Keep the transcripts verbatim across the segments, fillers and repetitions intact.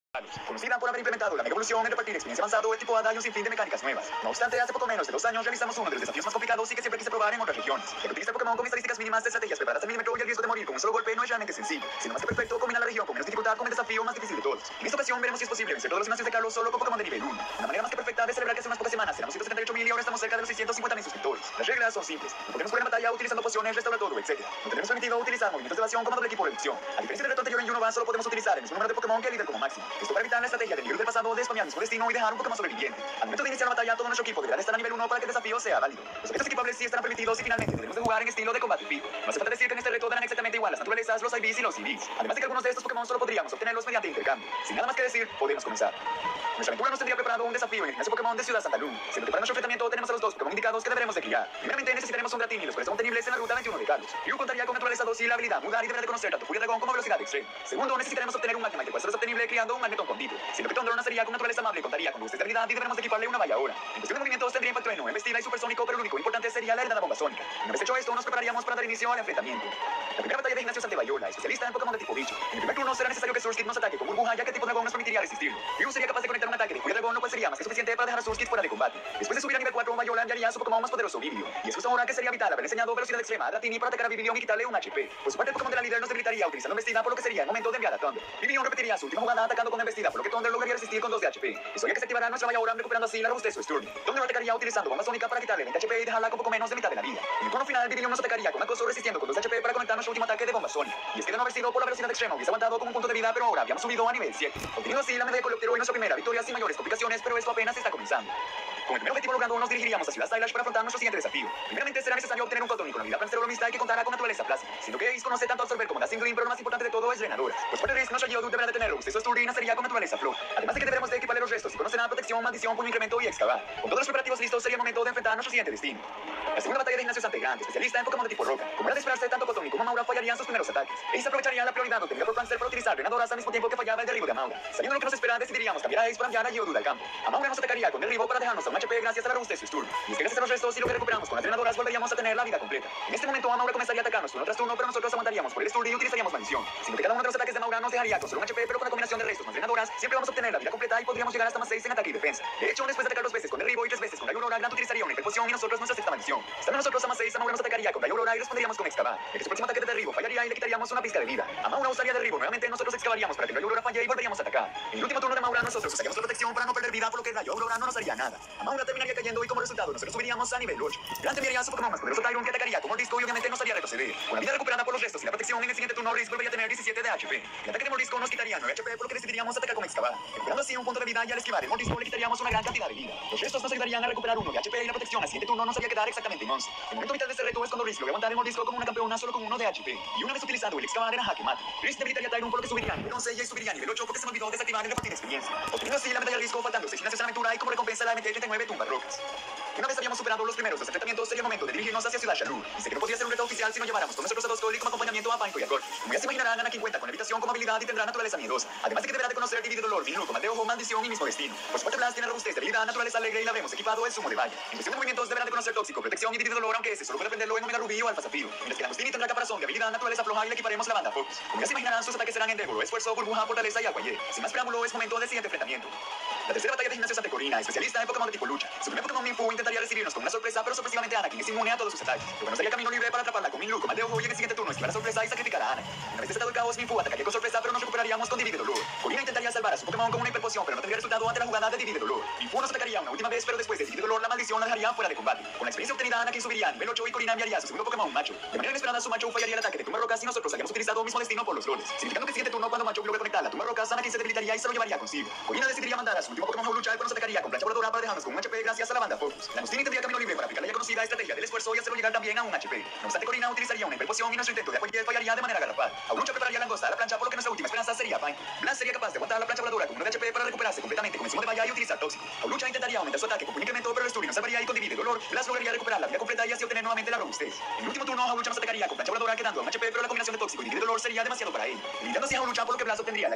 Conocida por haber implementado la mega evolución en repartir experiencia avanzado, el tipo A da y un sinfín de mecánicas nuevas. No obstante, hace poco menos de dos años realizamos uno de los desafíos más complicados y que siempre quise probar en otras regiones. El utilizar Pokémon con estadísticas mínimas de estrategias preparadas al milímetro y el riesgo de morir con un solo golpe no es realmente sencillo. Sino más que perfecto, combina la región con menos dificultad con el desafío más difícil de todos. En esta ocasión veremos si es posible vencer todos los gimnasios de Carlos solo con Pokémon de nivel uno. Una manera más que perfecta de celebrar que hace unas pocas semanas éramos ciento setenta y ocho mil y ahora estamos cerca de los seiscientos cincuenta mil suscriptores. Las reglas son simples. No podemos jugar en batalla utilizando pociones, restaurar todo, etcétera. No tenemos permitido utilizar movimientos de evasión como doble equipo de reducción. A diferencia del reto anterior en Unova, solo podemos utilizar el mismo número de Pokémon que el líder como máximo. Esto para evitar la estrategia del nivel del pasado de spamear mismo destino y dejar un Pokémon sobreviviente. Al momento de iniciar la batalla, todo nuestro equipo deberá estar a nivel uno para que el desafío sea válido. Los objetos equipables sí estarán permitidos y finalmente debemos de jugar en estilo de combate fijo. No hace falta decir que en este reto darán exactamente igual las naturalezas, los I Vs y los C Vs. Además de que algunos de estos Pokémon solo podríamos obtenerlos mediante intercambio. Sin nada más que decir, podemos comenzar. Nuestra aventura nos tendría preparado un desafío en el gimnasio Pokémon de Ciudad Santa Luz, siendo que para nuestro enfrentamiento tenemos a los dos Pokémon indicados que deberemos de criar. Primeramente necesitaremos un Dratini, los cuales son obtenibles en la ruta veintiuno de Carlos. Ryu contaría con naturaleza dócil, la habilidad mudar y deberá de conocer tanto Furia Dragón como velocidad extrema. Segundo, necesitaremos obtener un Magnemite, el cual solo es obtenible criando un Magneton con Tito. Siendo que Tondro nacería con naturaleza amable y contaría con luces de habilidad y deberemos de equiparle una valla ahora. En cuestión de movimientos tendría impacto trueno, embestida y supersónico, pero lo único importante sería la heredada bomba sónica. Una vez hecho esto, nos prepararíamos para dar inicio al enfrentamiento. La primera batalla de Ignacio Santebayola, especialista en Pokémon de tipo bicho. En el primer turno será necesario que Surskit nos ataque con burbuja, ya que el tipo dragón nos permitiría resistirlo. Ryu sería capaz de conectar un ataque de Furia Dragón, lo cual sería más que suficiente para dejar a Surskit fuera de combate. Después de subir a nivel cuatro, Bayola enviaría a su Pokémon más poderoso, Vivillon. Y es justo ahora que sería vital haber enseñado velocidad extrema a Dratini para atacar a Vivillon y quitarle un H P. Por su parte, el Pokémon de la líder nos debilitaría utilizando embestida, por lo que sería el momento de enviar a Thunder. Vivillon repetiría su última jugada atacando con embestida, por lo que Thunder lograría resistir con dos de H P. Eso haría que se activará nuestra Bayola, recuperando así la robustez de su Sturm. Thunder atacaría utilizando bomba sónica para quitarle veinte H P y dejarla con poco menos de mitad de la vida. En el turno final, Vivillon nos atacaría con acoso resistiendo con dos H P para conectar nuestro último ataque de bomba sónica. Y es que de no haber sido por la velocidad extrema hubiese aguantado con un punto de vida, pero ahora habíamos subido a nivel siete. Obteniendo así la medalla de Coleoptero y nuestra primera victoria sin mayores complicaciones, pero esto apenas está comenzando. Con el primer objetivo logrado, nos dirigiríamos a Ciudad Stylash para afrontar nuestro siguiente desafío. Primeramente será necesario obtener un Cottonee con habilidad Plansterolomista y que contará con naturaleza plástica. Siendo que Ace conoce tanto absorber como la Singling, pero lo más importante de todo es drenadoras. Pues parte de Risk, nuestro Geodude deberá de tener robustez o Sturdy y nacería con naturaleza flor. Además de que deberemos de equiparle los restos y conocerá protección, maldición, puño incremento y excavar. Con todos los preparativos listos, sería el momento de enfrentar nuestro siguiente destino. La segunda batalla de Ignacio Santegrande, especialista en Pokémon de tipo roca. Como era de esperarse, tanto Cottonee como Maura fallarían sus primeros ataques. Ace aprovecharía la prioridad obtenida por Panzer para utilizar drenadoras al mismo tiempo que fallaba el derribo de Maura. Sabiendo lo que nos espera, decidiríamos cambiar a Ace para enviar a Geodude al campo. A Maura nos atacaría con derribo para dejarnos a un H P gracias a la robustez de su turno. Y es que gracias a los restos y lo que recuperamos con las drenadoras volveríamos a tener la vida completa. En este momento, Maura comenzaría a atacarnos turno tras turno, pero nosotros aguantaríamos por el Sturdy y utilizaríamos maldición. Siendo que cada uno de los ataques de Maura nos dejaría con solo un H P, pero con la combinación de restos más drenadoras, siempre vamos a obtener la vida completa y podríamos llegar hasta más seis en ataque y defensa. De hecho, después de atacar dos veces con derribo y tres veces con la Aurora, Grant utilizaría una hiperpoción y nosotros nuestra sexta maldición. Estando nosotros a más seis, a Maura nos atacaría con la Aurora y responderíamos con excavar. En que su próximo ataque de derribo fallaría y le quitaríamos una pizca de vida. A Maura usaría derribo nuevamente, nosotros excavaríamos para que la Aurora falle y volveríamos a atacar. En el último turno de Maura, nosotros usaríamos la protección para no perder vida, por lo que el rayo Aurora no nos haría nada. A Maura terminaría cayendo y como resultado nosotros subiríamos a nivel ocho. Grant enviaría a su Pokémon más poderoso Tyron que atacaría como Mordisco y obviamente nos haría retroceder. Con la vida recuperada por los restos y la protección, en el siguiente turno Risk volvería a tener diecisiete de H P. El ataque de Mordisco nos quitaría nueve H P, por lo que decidiríamos atacar con excavar. Recuperando así un punto de vida y al esquivar el Mordisco le quitaríamos una gran cantidad de vida. Los restos nos ayudarían a recuperar uno de H P y la protección al siguiente turno nos haría quedar exactamente en once. El momento vital de este reto es cuando Risk logra aguantar el Mordisco como una campeona solo con uno de H P. Y una vez utilizado el excavar en jaque mate. Risk debilitaría a Tyron por lo que subiría a nivel once y subiría a nivel ocho porque se me olvidó desactivar el repartir experiencia. Obteniendo así la medalla de Risco faltando seis gimnasios en la aventura y como recompensa la M T treinta y nueve tumba rocas. Una vez habíamos superado los primeros dos enfrentamientos, sería el momento de dirigirnos hacia Ciudad Shalur. Y sé que no podría ser un reto oficial si no lleváramos con nosotros a dos Cole como acompañamiento a Panko y a Cork. Como ya se imaginarán, Anakin cuenta con habitación como habilidad y tendrá naturaleza miedosa. Además de que deberá de conocer Dividir Dolor, Minru, Comando de Ojo, Maldición y mismo destino. Por su parte, Blast tiene robustez, debilidad, naturaleza alegre y la habremos equipado el sumo de valla. En cuestión de movimientos deberá de conocer Tóxico, Protección y Dividir Dolor, aunque ese solo puede aprenderlo en Omega Rubí o Alfa Zafiro. Mientras que Agustini tendrá caparazón de habilidad, naturaleza floja y le equiparemos la banda Focus. Como ya se imaginarán, sus ataques serán Endeavor, Esfuerzo, Burbuja, Fortaleza y Aguayer. Sin más preámbulo, es momento del siguiente enfrentamiento. La tercera batalla de Ignacio Santecorina, especialista en Pokémon de tipo lucha. Su primer Pokémon Minfu intentaría recibirnos con una sorpresa, pero sorpresivamente Anakin es inmune a todos sus ataques. Luego nos daría camino libre para atraparla con Minlu, Comando de Ojo y en el siguiente turno esquivar la sorpresa y sacrificar a Anakin. Una vez desatado el caos, Minfu atacaría con sorpresa, pero nos recuperaríamos con Divide Dolor. Corina intentaría salvar a su Pokémon con una hiperpoción, pero no tendría resultado ante la jugada de Divide Dolor. Minfu nos atacaría una última vez, pero después de Divide Dolor, la maldición la dejaría fuera de combate. Con la experiencia obtenida, Anakin subiría a nivel ocho y Corina enviaría a su segundo Pokémon, Macho. De manera inesperada, su Macho fallaría el ataque de Tumba Rocas y nosotros habíamos utilizado el mismo destino por los roles. Significando que el siguiente turno, cuando Macho logre conectar la Tumba Rocas, Anakin se debilitaría y se lo llevaría consigo. Corina decidiría mandar a su último Pokémon luchar, pero nos atacaría con plancha voladora para dejarnos con un H P gracias a la banda Focus. La Agustini tendría camino libre para aplicar la ya conocida estrategia del esfuerzo y hacerlo llegar también a un H P. No obstante, Corina utilizaría una hiperpoción y nuestro intento de apoyar fallaría de manera garrafal. Aulucha prepararía langosta a la plancha, por lo que nuestra última esperanza sería Pine. Blast sería capaz de aguantar la plancha voladora con uno de H P para recuperarse completamente con el sumo de valla y utilizar Tóxico. Aulucha intentaría aumentar su ataque con un incremento, pero el Sturdy nos salvaría y con Divide Dolor, Blast lograría recuperar la vida completa y así obtener nuevamente la robustez. En el último turno, Aulucha nos atacaría con plancha voladora quedando a un H P, pero la combinación de Tóxico y Divide Dolor sería demasiado para él. Limitando así a Aulucha, por lo que Blast obtendría la experiencia suficiente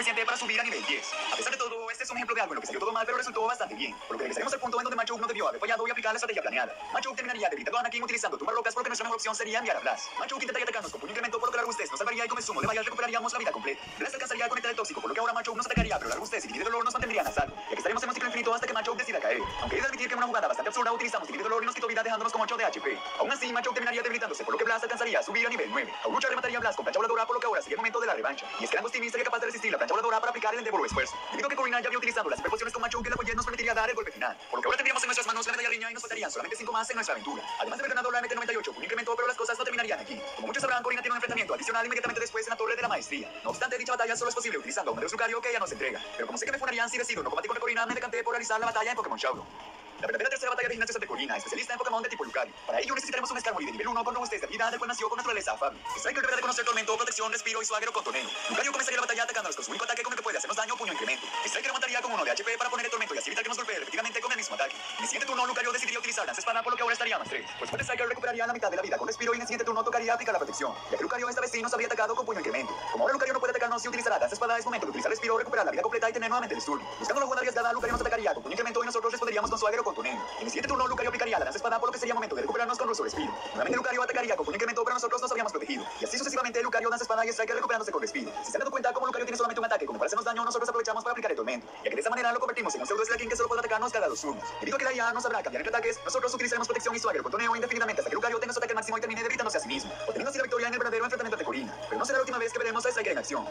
suficiente para subir a nivel diez. A pesar de todo, este es un ejemplo de algo en lo que salió todo mal, pero resultó bastante bien. Por lo que regresaremos al punto en donde Macho no debió haber fallado y aplicar la estrategia planeada. Macho terminaría debilitando a Anakin utilizando tumbas rocas, por lo que nuestra mejor opción sería enviar a Blas. Macho intentaría atacarnos con puño incremento, por lo que la robustez nos salvaría y con el zumo de Bayal recuperaríamos la vida completa. Blas alcanzaría a conectar el tóxico, por lo que ahora Macho nos atacaría, pero la robustez y Tigre de dolor nos mantendrían a salvo, ya que estaremos en un ciclo infinito hasta que Macho decida caer. Aunque he de admitir que en una jugada bastante absurda utilizamos Tigre de dolor y nos quitó vida dejándonos con ocho de H P. Aún así, Macho terminaría debilitándose, por lo que Blas alcanzaría a subir a nivel nueve. Aurucha remataría a Blas con plancha voladora, por lo que ahora sería el momento de la revancha. Y es que Langostini sería capaz de resistir la plancha voladora para aplicar el Endeavor o esfuerzo. Debido a que Corina ya había utilizado las superpociones con Macho, que la Poyet nos permitiría dar el golpe final. Por lo que ahora tendríamos en nuestras manos la medalla riña y nos faltarían solamente cinco más en nuestra aventura. Además de haber ganado la M T noventa y ocho, un incremento, pero las cosas no terminarían aquí. Como muchos sabrán, Corina tiene un enfrentamiento adicional inmediatamente después en la Torre de la Maestría. No obstante, dicha batalla solo es posible utilizando a un Deus Lucario que ella nos entrega. Pero como sé que me funarían si decido no combatir contra Corina, me decanté por realizar la batalla en Pokémon Showdown. La verdadera tercera batalla de gimnasio es ante Corina, especialista en Pokémon de tipo Lucario. Para ello necesitaremos un Skarmory de nivel uno con robustez de habilidad, del cual nació con naturaleza afable. Striker deberá de conocer Tormento, Protección, Respiro y su agro con Toneo. Lucario comenzaría la batalla atacándonos con su único ataque con el que puede hacernos daño, puño incremento. Striker aguantaría con uno de H P para poner el Tormento y así evitar que nos golpee repetidamente con el mismo ataque. En el siguiente turno, Lucario decidiría utilizar Lance Espada, por lo que ahora estaría más tres. Pues Striker recuperaría la mitad de la vida con Respiro y en el siguiente turno tocaría aplicar la protección, ya que Lucario esta vez sí nos habría atacado con puño incremento. Como ahora Lucario no puede atacarnos y utilizará Lance Espada, es momento de utilizar Respiro, recuperar la vida completa y tener nuevamente el turno. Buscando la jugada arriesgada, Lucario nos atacaría con puño incremento y nosotros responderíamos con su agro con Toneo. En el siguiente turno, Lucario aplicaría la Lance Espada, por lo que sería momento de recuperarnos con Ruso Respiro. Nuevamente Lucario atacaría con puño incremento, pero nosotros nos habríamos protegido. Y así sucesivamente, Lucario, Lance Espada y Striker recuperándose con Respiro. Si se han dado cuenta, como Lucario tiene solamente un ataque como para hacernos daño, nosotros aprovechamos para aplicar el Tormento, ya que de esa manera lo convertimos en un pseudo Slaking que solo puede atacarnos cada dos turnos. Debido a que la I A no sabrá cambiar entre ataques, nosotros utilizaremos protección y su agro con Toneo indefinidamente hasta que Lucario tenga su ataque máximo y termine debilitándose a sí mismo, obteniendo así la victoria en el verdadero enfrentamiento de Corina. Pero no será la última vez que veremos a Striker en acción.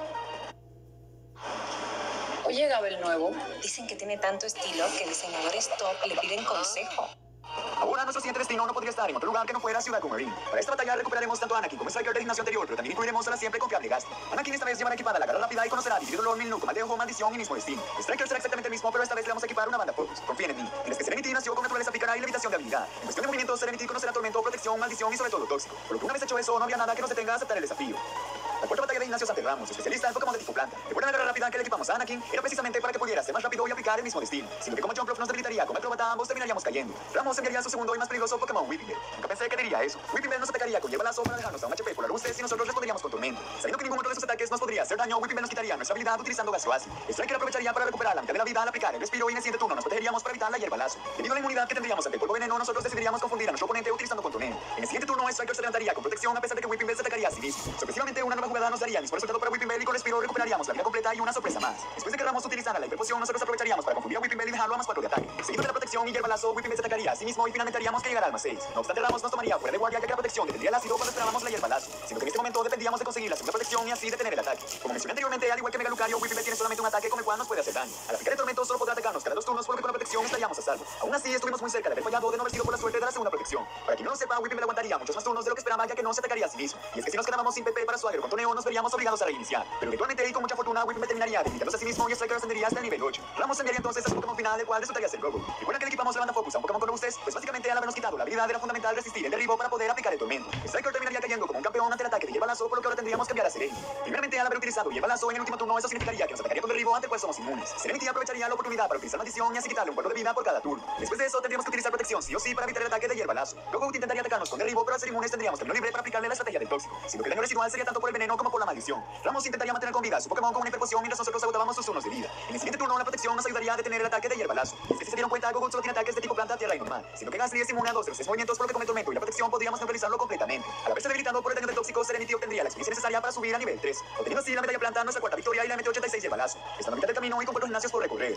Oye, Gabel nuevo, dicen que tiene tanto estilo que diseñadores top le piden consejo. Ahora nuestro siguiente destino no podría estar en otro lugar que no fuera Ciudad Coumarin. Para esta batalla recuperaremos tanto a Anakin como Striker del gimnasio anterior, pero también incluiremos a la siempre confiable Gastly. Anakin esta vez llevará equipada la garra rápida y conocerá a Tigre Dolor, Milnuk, Maldejo, Maldición y mismo destino. Striker será exactamente el mismo, pero esta vez le vamos a equipar una banda Focus. Confíen en mí. En que Serenity nació con naturaleza pícara y levitación de habilidad. En cuestión de movimiento, Serenity conocerá Tormento, Protección, Maldición y sobre todo Tóxico. Por lo que una vez hecho eso, no había nada que nos detenga a aceptar el desafío. La cuarta batalla de Ignacio Sante Ramos, especialista en Pokémon de tipo planta. Recuerden la garra rápida que le equipamos a Anakin, era precisamente para que pudiera ser más rápido y aplicar el mismo destino. Siendo que como Jumpluff nos debilitaría con Acrobata, ambos terminaríamos cayendo. Ramos enviaría su segundo y más peligroso Pokémon Whipping Bell. Nunca pensé que diría eso. Whipping Bell nos atacaría con Hierbalazo para dejarnos a un H P por la robustez y nosotros responderíamos con Tormento. Sabiendo que ningún otro de sus ataques nos podría hacer daño, Whipping Bell nos quitaría nuestra habilidad utilizando Gasio Ácido. Striker aprovecharía para recuperar la mitad de la vida al aplicar el Respiro y en el siguiente turno nos protegeríamos para evitar la Hierbalazo. Debido a la inmunidad que tendríamos ante el polvo veneno, nosotros decidiríamos confundir a nuestro oponente utilizando con Toneo. En el siguiente turno, Striker se levantaría con protección a pesar de que Whipping Bell se atacaría a sí mismo. Sorpresivamente, una nueva jugada nos daría el mismo resultado para Whipping Bell y con Respiro recuperaríamos la vida completa y una sorpresa más. Después de que Ramos utilizara la hiperpoción, nosotros aprovecharíamos para confundir a Whipping Bell y dejarlo a más cuatro de ataque. Seguido de la protección y Hierbalazo, Whipping Bell se atacaría a sí mismo y finalmente haríamos que llegara al más seis. No obstante, Ramos nos tomaría fuera de guardia ya que la protección detendría el ácido cuando esperábamos la Hierbalazo, siendo que en este momento dependíamos de conseguir la segunda protección y así detener el ataque. Como mencioné anteriormente, al igual que Mega Lucario, Whipping Bell tiene solamente un ataque con el cual nos puede hacer daño. Al aplicar el tormento solo podrá atacarnos cada dos turnos, por lo que con la protección estaríamos a salvo. Aún así, estuvimos muy cerca de haber fallado de no haber sido por la suerte de la segunda protección. Para quien no lo sepa, Whipping Bell aguantaría muchos más turnos de lo que esperaba ya que no se atacaría a sí mismo. Y es que si nos quedábamos sin P P para su agro con Toneo, nos veríamos obligados a reiniciar. Pero eventualmente y con mucha fortuna, Whipping Bell terminaría debilitándose a sí mismo y Striker ascendería hasta el nivel ocho. Ramos enviaría entonces a su Pokémon final, el cual resultaría ser Gogo. Recuerda que le equipamos la banda Focus a un Pokémon con robustez, pues básicamente al habernos quitado la habilidad era fundamental resistir el derribo para poder aplicar el tormento. Striker terminaría cayendo como un campeón ante el ataque de Hierbalazo, por lo que ahora tendríamos que cambiar a Serenity. Primeramente, al haber utilizado Hierbalazo en el último turno, eso significaría que nos atacaría con derribo ante el cual somos inmunes. Serenity aprovecharía la oportunidad para utilizar maldición y así quitarle un cuadro de vida por cada turno. Después de eso, tendríamos que utilizar protección sí o sí para evitar el ataque de Hierbalazo. Luego intentaría atacarnos con derribo, pero al ser inmunes tendríamos camino libre para aplicarle la estrategia del tóxico, siendo que el daño residual sería tanto por el veneno como por la maldición. Ramos intentaría mantener con vida a su Pokémon con una hiperpoción mientras nosotros agotábamos sus turnos de vida. En el siguiente turno, la protección nos ayudaría a detener el ataque de Hierbalazo. Y es que si se dieron cuenta, Gogo solo tiene ataques de tipo planta, tierra y normal, siendo que Gastly es inmune a dos de los tres movimientos, por lo que con el tormento y la protección podríamos neutralizarlo completamente. Al haberse debilitado por el daño del tóxico, Serenity obtendría la experiencia necesaria para subir a nivel tres, obteniendo así la medalla planta, nuestra cuarta victoria y la M T ochenta y seis Hierbalazo. Estando a mitad del camino y con cuatro gimnasios por recorrer.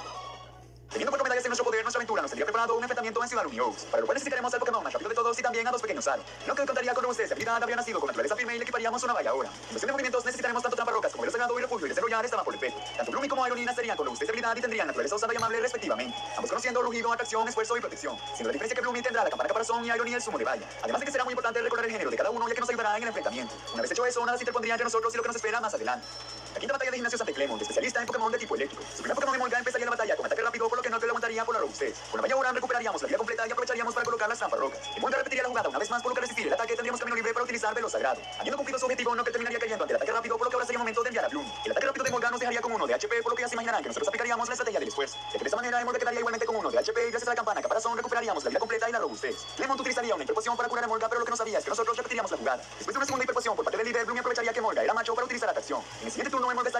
Teniendo cuatro medallas en nuestro poder, nuestra aventura nos tendría preparado un enfrentamiento en Ciudad Unios, para lo cual necesitaremos al Pokémon más rápido de todos y también a dos pequeños Aro. Lo que contaría con robustez de habilidad habría nacido con naturaleza firme y le equiparíamos una valla ahora. En cuestión de movimientos necesitaremos tanto trampa rocas como el sagrado y refugio y desarrollar estaban por defecto. Tanto Blumi como Ironina serían con robustez de habilidad y tendrían naturaleza osada y amable respectivamente, ambos conociendo rugido, atracción, esfuerzo y protección, siendo la diferencia que Blumi tendrá la campana caparazón y Ironia el zumo de valla. Además de que será muy importante recordar el género de cada uno ya que nos ayudará en el enfrentamiento. Una vez hecho eso, nada se interpondría entre nosotros y lo que nos espera más adelante. La quinta batalla de Ignacio Sante Clemont, especialista en Pokémon de tipo eléctrico. Su primer Pokémon Emolga empezaría la batalla con ataque rápido, por lo que no te lo aguantaría por la robustez. Con la valla Oran recuperaríamos la vida completa y aprovecharíamos para colocar las trampas rocas. Emolga repetiría la jugada una vez más, por lo que resistir el ataque tendríamos camino libre para utilizar Velo Sagrado. Habiendo cumplido su objetivo, no que terminaría cayendo ante el ataque rápido, por lo que ahora sería momento de enviar a Bloom. El ataque rápido de Emolga nos dejaría con uno de H P, por lo que ya se imaginarán que nosotros aplicaríamos la estrategia del esfuerzo. Ya que de esta manera Emolga quedaría igualmente con uno de H P y gracias a la campana caparazón recuperaríamos la vida completa y la robustez. Clemont utilizaría una hiperpoción para curar a Emolga, pero lo que no sabía es que nosotros repetiríamos la jugada. Después de una segunda hiperpoción por parte del líder, Bloom aprovecharía que Emolga era macho para utilizar atracción. En el siguiente turno, Emolga estaría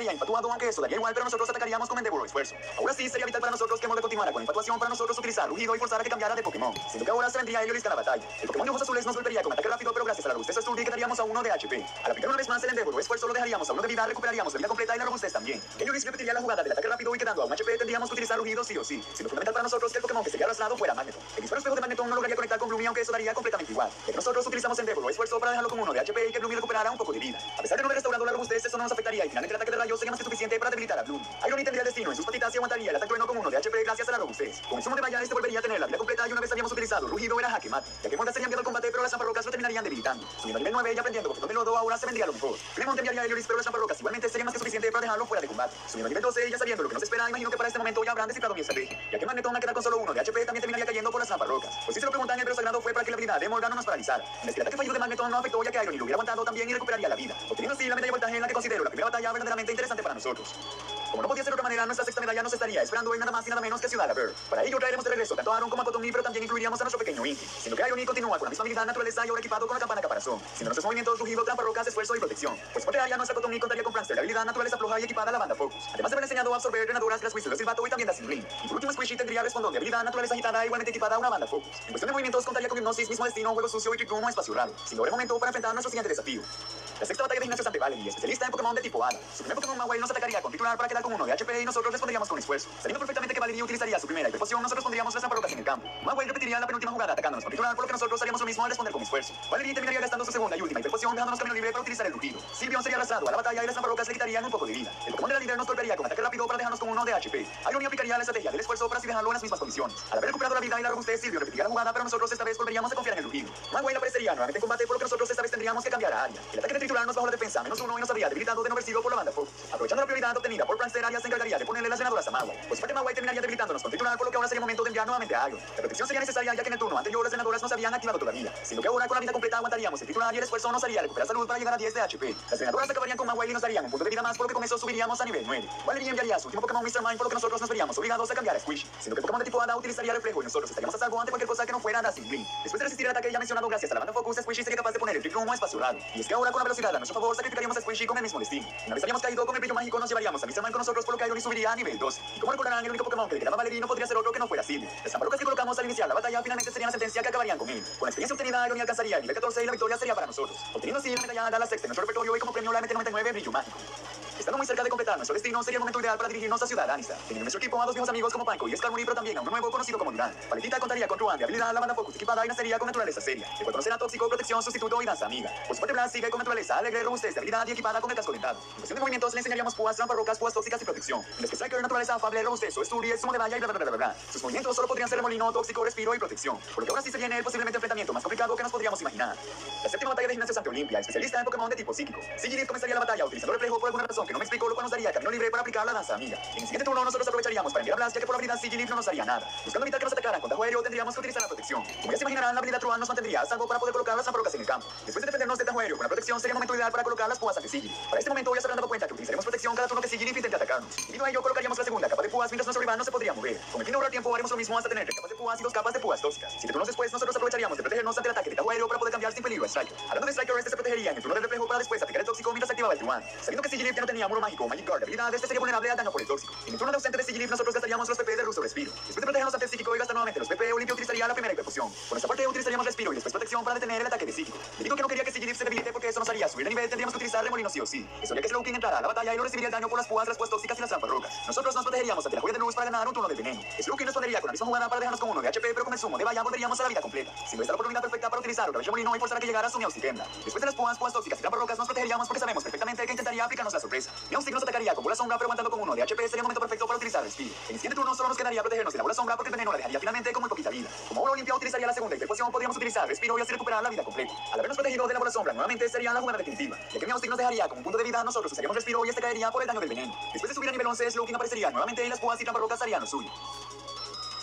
estaría infatuado, aunque eso daría igual, pero nosotros atacaríamos con Endeavor o esfuerzo. Ahora sí sería vital para nosotros que Molde continuara con infatuación para nosotros utilizar rugido y forzar a que cambiara de Pokémon. Siendo que ahora se vendría Heliolisk a la batalla. El Pokémon de ojos azules nos golpearía con ataque rápido, pero gracias a la robustez azul quedaríamos a uno de H P. Al aplicar una vez más el Endeavor o esfuerzo lo dejaríamos a uno de vida, recuperaríamos la vida completa y la robustez también. Heliolisk repetiría la jugada del ataque rápido y quedando a un H P tendríamos que utilizar rugido sí o sí. Siendo fundamental para nosotros que el Pokémon que sería arrastrado fuera Magneton. El disparo espejo de Magneton no lograría conectar con Bloomy, aunque eso daría completamente igual. Ya que nosotros utilizamos Endeavor o esfuerzo para dejarlo con uno de H P y que Bloomy recuperara un poco de vida. A pesar de no haber restaurado la robustez, eso no nos afectaría y finalmente el ataque de rayos sería más que suficiente para debilitar a Bloomy. Irony tendría el destino en sus patitas y aguantaría el ataque trueno con uno de H P gracias a la robustez. Con el sumo de Maya este volvería a tener la vida completa y una vez habíamos utilizado rugido era jaque mate. Ya que Molde sería enviado al combate, pero las Zamparrocas lo terminarían debilitando. Subiendo a nivel nueve y aprendiendo Pokémon de lodo, ahora se vendría lo mejor. Clemont enviaría a Heliolisk, pero las Zamparrocas igualmente sería más que suficiente para dejarlo fuera de combate. Subiendo a nivel doce y ya sabiendo lo que nos espera, imagino que para este momento ya habrán descifrado mi estrategia. Ya que Magneton a quedar con solo uno de H P también terminaría cayendo por las Zamparrocas. Pues si se lo preguntan, el velo sagrado fue para que la habilidad de Morgano nos paralizara. En el ataque fallido de Magneton no afectó, ya que Irony lo hubiera aguantado también y recuperaría la vida, obteniendo así la medalla de voltaje en la que considero la primera batalla verdaderamente interesante para nosotros. Como no podía ser de otra manera, nuestra sexta medalla nos estaría esperando en nada más y nada menos que Ciudad Laver. Para ello traeremos de regreso tanto a Aaron como a Potomi, pero también incluiríamos a nuestro pequeño Inky, siendo que Irony continúa con la misma habilidad naturaleza y ahora equipado con la campana caparazón, siendo nuestros movimientos rugido, trampa rocas, esfuerzo y protección. Pues por área nuestra Potomi contaría con Prankster, la habilidad naturaleza floja y equipada a la banda Focus. Además de haber enseñado a absorber drenadoras, las Whistle, Silbato y también Dazzling. Y por último Squishy tendría respondón de habilidad naturaleza agitada igualmente equipada a una banda Focus. En cuestión de movimientos contaría con hipnosis, mismo destino, juego sucio y trick room o espacio raro, siendo ahora el momento para enfrentar nuestro siguiente desafío. La sexta batalla de Ignacio Santevalley, especialista en Pokémon de tipo Hada. Su primer Pokémon Mawile nos atacaría con titular para quedar con uno de H P y nosotros responderíamos con esfuerzo. Sabiendo perfectamente que Valerie utilizaría su primera hiperpoción, nosotros pondríamos las Zamparrocas en el campo. Mawile repetiría la penúltima jugada atacándonos con titular, por lo que nosotros haríamos lo mismo al responder con esfuerzo. Valerie terminaría gastando su segunda y última hiperpoción, dejándonos camino libre para utilizar el rugido. Sylveon sería arrastrado a la batalla y las Zamparrocas le quitarían un poco de vida. El Pokémon de la líder nos golpearía con ataque rápido para dejarnos con uno de H P. Irony aplicaría la estrategia del esfuerzo para así dejarlo en las mismas condiciones. Al haber recuperado la vida y la robustez, Sylveon repetiría la jugada, pero nosotros esta vez volveríamos a confiar en el rugido. Mawile aparecería nuevamente en combate, por lo que nosotros esta vez tendríamos que cambiar a área. El ataque de titular nos bajó la defensa menos uno y nos habría debilitado de no haber sido por la banda Focus. Aprovechando la prioridad obtenida por Prankster, Arias se encargaría de ponerle las drenadoras a Mawile. Pues parte Mawile terminaría debilitándonos con titular, por lo que ahora sería momento de enviar nuevamente a Iron. La protección sería necesaria ya que en el turno anterior las drenadoras no se habían activado todavía, siendo que ahora con la vida completa aguantaríamos el titular y el esfuerzo nos haría recuperar salud para llegar a diez de H P. Las drenadoras acabarían con Mawile y nos darían un punto de vida más, por lo que con eso subiríamos a nivel nueve. Valerie enviaría a su último Pokémon mister Mime, por lo que nosotros nos veríamos obligados a cambiar a Squishy, siendo que el Pokémon de tipo Hada utilizaría reflejo y nosotros estaríamos a salvo ante cualquier cosa que no fuera Dazzling. Después de resistir el ataque ya mencionado gracias a la banda Focus, Squishy sería capaz de poner el trick room o espacio raro. Y es que ahora con la velocidad a nuestro favor sacrificaríamos a Squishy con el mismo destino. Una vez habíamos caído con el brillo mágico nos llevaríamos a mister Mime con nosotros, por lo que Irony subiría a nivel doce. Y como recordarán, el único Pokémon que le quedaba a Valerie no podría ser otro que no fuera Sylveon. Las Zamparrocas que colocamos al iniciar la batalla finalmente serían la sentencia que acabarían con él. Con la experiencia obtenida, Irony alcanzaría el nivel catorce y la victoria sería para nosotros, obteniendo así la medalla a la sexta en nuestro repertorio y como premio la M T noventa y nueve brillo mágico. Estando muy cerca de completar nuestro destino, sería el momento ideal para dirigirnos a Ciudad Anista, teniendo en nuestro equipo a dos viejos amigos como Panko y Skarmory, pero también a uno nuevo conocido como Durán. Paletita contaría con Truan de habilidad, la banda Focus equipada y nacería con naturaleza seria. El cuatro será tóxico, protección, sustituto y danza amiga. Por su parte Blast sigue con naturaleza alegre, robustez de habilidad y equipada con el casco dentado. En cuestión de movimientos le enseñaríamos púas, trampa rocas, púas tóxicas y protección. En los que Striker, naturaleza afable, robustez, Sturi, sumo de valla y bla bla bla bla bla. Sus movimientos solo podrían ser remolino, tóxico, respiro y protección. Por lo que ahora sí se viene el posiblemente enfrentamiento más complicado que nos podríamos imaginar. La séptima batalla de Ignacio Santa Olimpia, especialista en Pokémon de tipo psíquico. Sigilyph comenzaría la batalla utilizando reflejo por alguna razón que no me explico, lo cual nos daría camino libre para aplicar la danza amiga. En el siguiente turno nosotros aprovecharíamos para enviar a Blast, ya que por habilidad Sigilyph no nos haría nada. Buscando evitar que nos atacaran con tajo aéreo tendríamos que utilizar la protección. Como ya se imaginarán, la habilidad Truan nos mantendría a salvo para poder colocar las Zamparrocas en el campo. Después de defendernos de tajo aéreo con la protección sería el momento ideal para colocar las púas ante Sigilyph. Para este momento ya se habrán dado cuenta que utilizaremos protección cada turno que Sigilyph intente atacarnos. Debido a ello colocaríamos la segunda capa de púas mientras nuestro rival no se podría mover. Con el fin de ahorrar tiempo haremos lo mismo hasta tener tres capas de púas y dos capas de púas tóxicas. Siete turnos después nosotros aprovecharíamos de protegernos ante el ataque de tajo aéreo para poder cambiar sin peligro a Striker. Hablando de Striker, este se protegería en el turno de reflejo para después aplicar el tóxico mientras activaba el Truan. Sabiendo que Sigilyph ya no tenía muro mágico o Magic Guard de habilidad, este sería vulnerable al daño por el tóxico. En el turno de ausente de Sigilyph nosotros gastaríamos los P P de Ruso Respiro. Después de protegernos ante el psíquico y gastar nuevamente los P P, Olimpio utilizaría la primera hiperpoción. Por nuestra parte utilizaríamos Respiro y después protección para detener el ataque de psíquico. Le digo que no quería que Sigilyph se debilite porque eso nos haría subir de nivel, tendríamos que utilizar remolino sí o sí. Eso haría que Slowking entrara a la batalla y no recibiría el daño por las púas, las púas tóxicas y las Zamparrocas. Nosotros nos protegeríamos ante la joya de luz para ganar un turno de veneno. Slowking respondería con la misma jugada para dejarnos con uno de H P, pero con el sumo de valla volveríamos a la vida completa. Siendo esta la oportunidad perfecta para utilizar otra vez remolino y forzar a que llegara su Meowstic hembra. Después de las púas, púas tóxicas y Zamparrocas nos protegeríamos porque sabemos perfectamente que intentaría aplicarnos la sorpresa. Meowstic nos atacaría con bola sombra, pero aguantando con uno de H P sería el momento perfecto para utilizar Respiro. En el siguiente turno solo nos quedaría protegernos de la bola sombra porque el veneno la dejaría finalmente con muy poquita vida. Como ahora Olimpia utilizaría la segunda hiperpoción, podríamos utilizar Respiro y así recuperar la vida completa. Al habernos protegido de la bola sombra, nuevamente sería la jugada definitiva. Ya que Meowstic nos dejaría con un punto de vida, nosotros usaríamos Respiro y este caería por el daño del veneno. Después de subir a nivel once, Slowking aparecería nuevamente y las púas y Zamparrocas harían lo suyo.